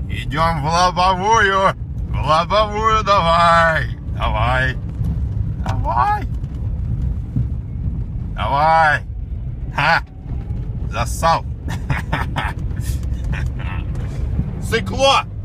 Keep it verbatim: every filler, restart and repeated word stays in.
Идем в лобовую. В лобовую давай. Давай. Давай. Давай. Ха. Зассал. Сыкло.